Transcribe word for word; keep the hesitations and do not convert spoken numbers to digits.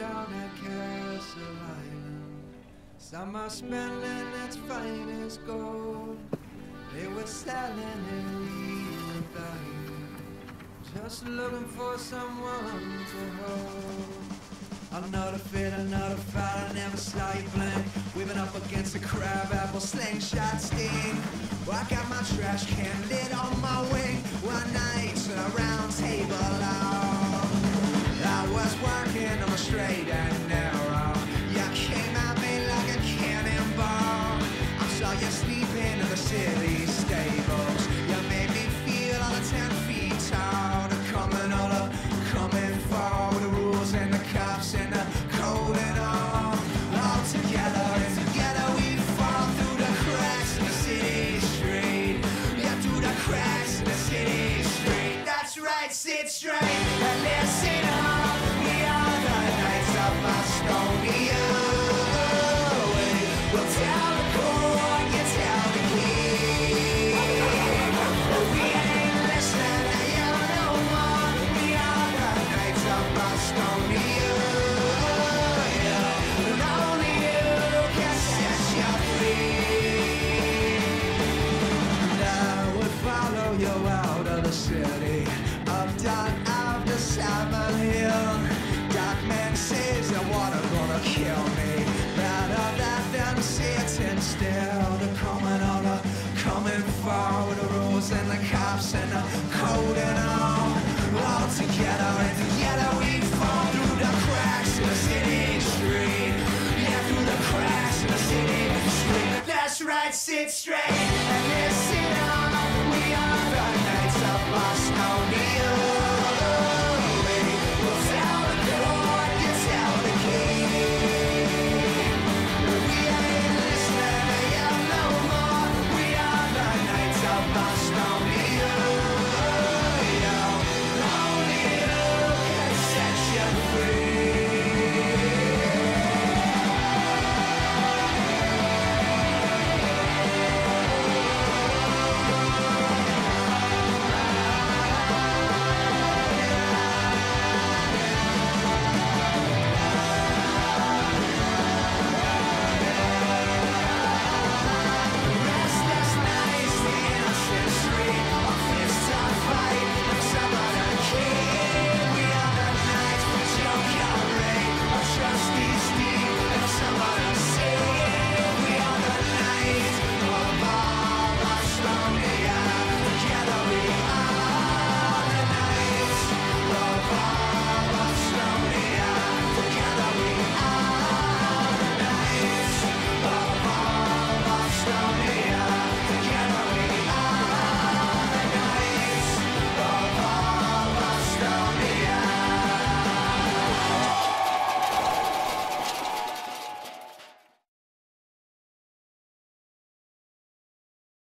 down at Castle Island. Summer spending its finest gold. They were selling and we were buying, just looking for someone to hold. Another fit, another fight, I never saw you blink. Weaving up against a crab apple slingshot sting. Well, I got my trash can lid on my wing. One night to a round table long. I was working on a straight and narrow. You came at me like a cannonball. I saw you sleeping in the city stables. You made me feel all the ten feet tall. The coming all the coming for with the rules and the cops and the code and all. All together and together we fall through the cracks in the city street. Yeah, through the cracks in the city street. That's right, sit straight and listen up. We are the Knights of Bostonia. We'll tell the court, you tell the king. We ain't listening to you no more. We are the Knights of Bostonia. Yeah. And only you can set you free. And I would follow you out of the city, up down out the Savile Hill. Dark man says the water gonna kill me. Better that than sitting still. The coming on the coming forward, the rules and the cops and the code and all. All together and together we fall through the cracks in the city street. Yeah, through the cracks in the city street. That's right, sit straight and listen.